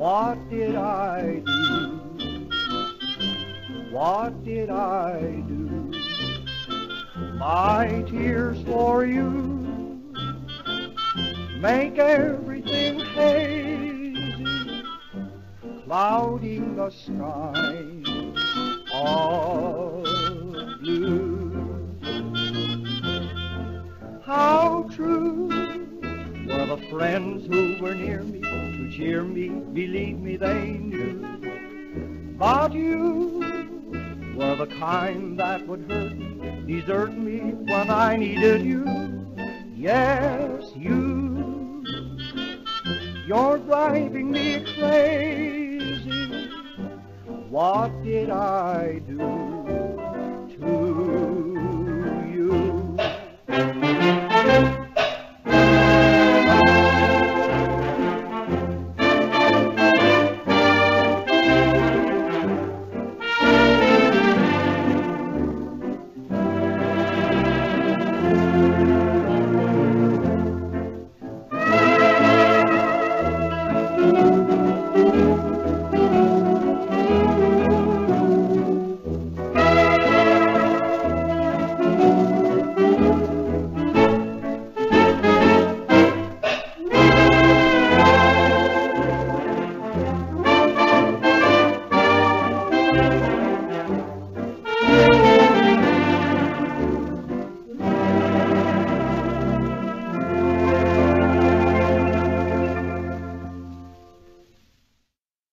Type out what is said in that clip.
What did I do? What did I do? My tears for you make everything hazy, clouding the sky of blue. How true were the friends who were near me to cheer me, believe me they knew. But you were the kind that would hurt me, desert me when I needed you. Yes, you're driving me crazy. What did I do?